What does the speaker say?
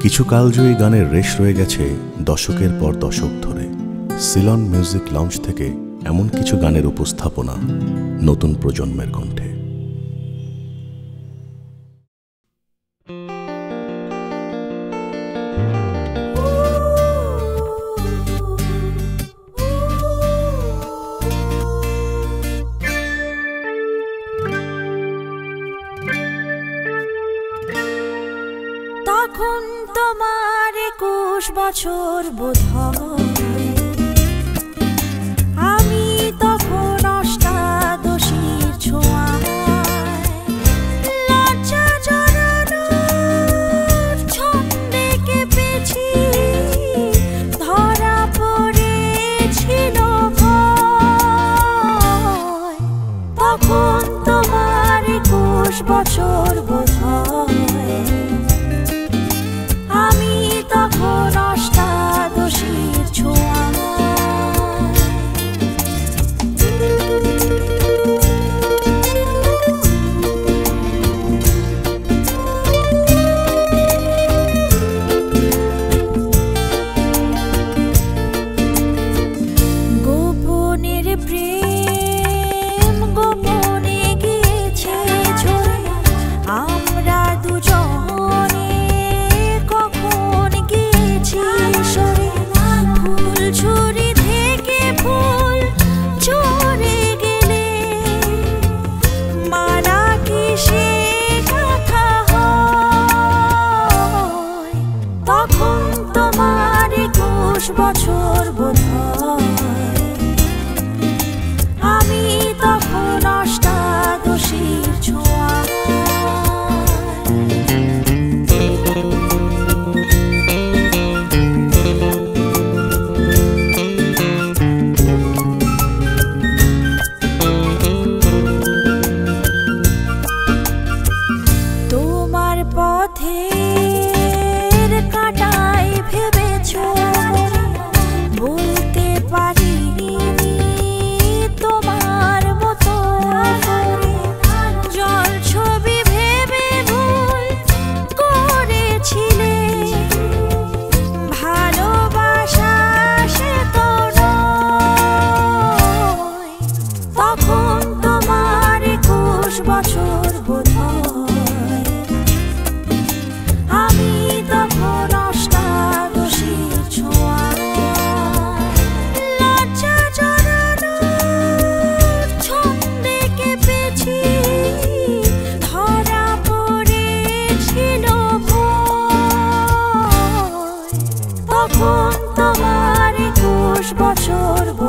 কিছু কালজয়ী গানের রেশ রয়ে গেছে দশকের পর দশক ধরে। সিলন মিউজিক লাউঞ্জ থেকে এমন কিছু গানের উপস্থাপনা নতুন প্রজন্মের কণ্ঠে। তখন তোমার 21 বছর বোধহয়, আমি তখন অষ্টাদশীর ছোঁয়ায়। লজ্জা জড়ানোর ছন্দে কেঁপেছি, ধরা পড়েছিল ভয়। তখন তোমার 21 বছর বোধহয়, আমি তখন অষ্টাদশীর ছোঁয়ায়। গোপনের প্রেম গোপনে গিয়েছে ঝরে, আমরা দুজনে কখন গিয়েছি সরে। ফুল ঝুরি থেকে ফুল ঝরে গেলে মারা কি সে কথা হয়? তখন তোমার 21 বছর বোধহয়, আমি তখন অষ্টাদশীর ছোঁয়ায়। তোমার পথের কাঁটায় ভেবেছো বলতে পারিনি তোমার মতো করে। জল ছবি ভেবে ভুল করেছিলে, ভালোবাসা সে তো নয়। তখন তোমার 21 বছর বোধহয়, আমি তখন অষ্টাদশীর ছোঁয়ায়। লজ্জা জড়ানোর ছন্দে কেঁপেছি, ধরা পড়েছিল ভয়। তখন তোমার 21 বছর